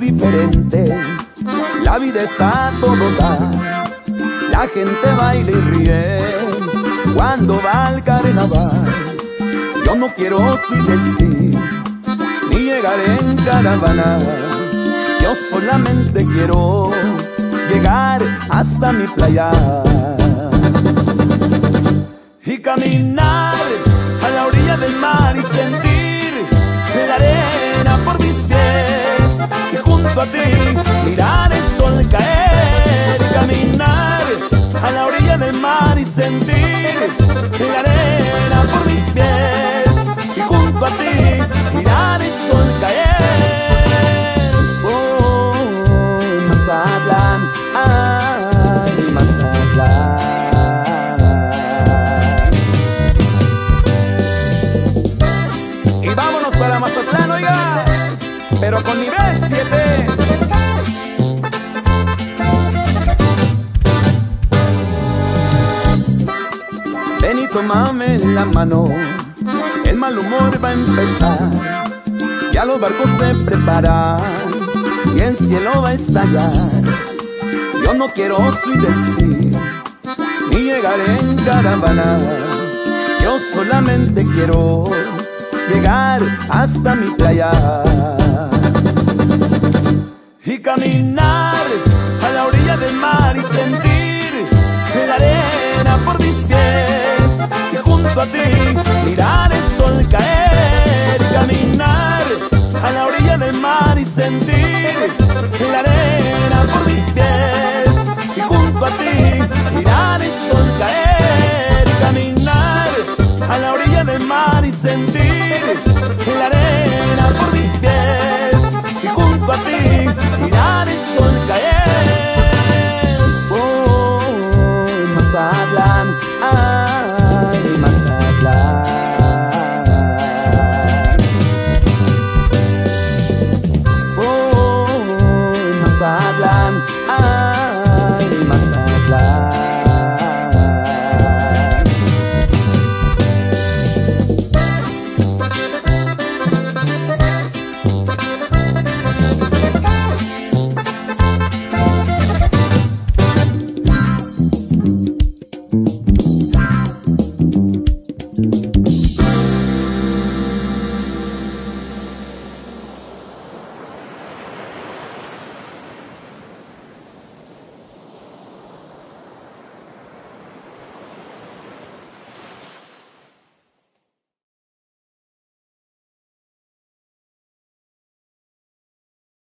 diferente, la vida es a todo dar. La gente baila y ríe cuando va al carnaval. Yo no quiero seducir ni llegar en caravana. Yo solamente quiero llegar hasta mi playa y caminar a la orilla del mar y sentir la arena por mis pies, y junto a ti mirar el sol caer y caminar a la orilla del mar y sentir la arena por mis pies, y junto a ti mirar el sol caer. Oh, Mazatlán, ay, Mazatlán. Y vámonos para Mazatlán, oiga, pero con nivel 7. Ven y tómame la mano, el mal humor va a empezar. Ya los barcos se preparan y el cielo va a estallar. Yo no quiero seducir ni llegar en caravana. Yo solamente quiero llegar hasta mi playa y caminar a la orilla del mar y sentir la arena por mis pies, y junto a ti mirar el sol caer y caminar a la orilla del mar y sentir la arena por mis pies, y junto a ti mirar el sol caer y caminar a la orilla del mar y sentir